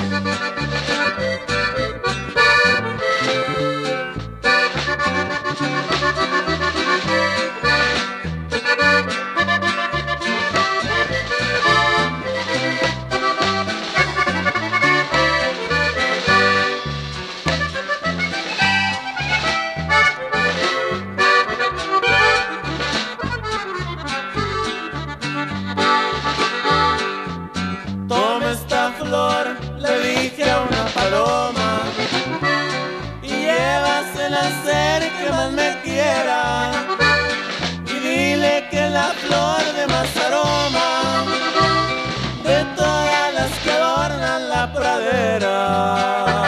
Toma esta flor, le dije a una paloma, y llévasela a ser que más me quiera, y dile que la flor de más aroma de todas las que adornan la pradera.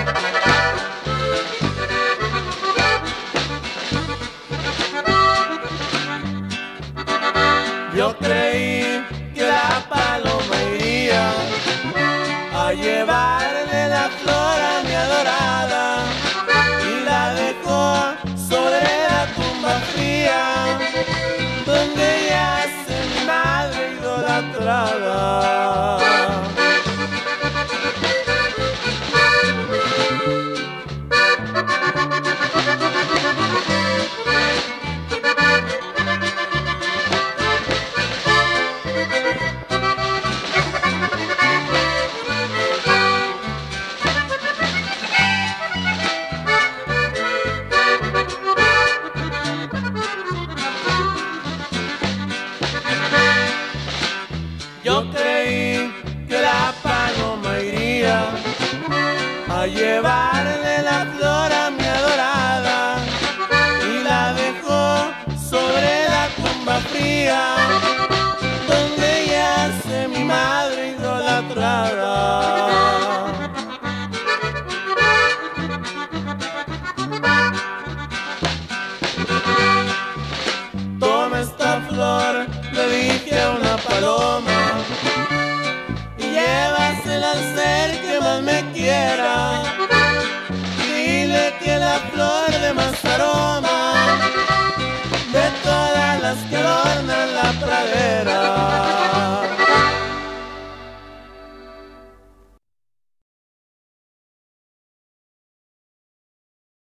Yo creí que la paloma iría a llevarle la flor a mi adorada, y la dejó sobre la tumba fría donde yace mi madre idolatrada. Yo creí que la paloma iría a llevarle la flor a mi adorada, y la dejó sobre la tumba fría donde yace mi madre idolatrada. Toma esta flor, le dije a una paloma, y llévasela al ser que más me quiera, y dile que la flor de más aroma de todas las que adornan la pradera.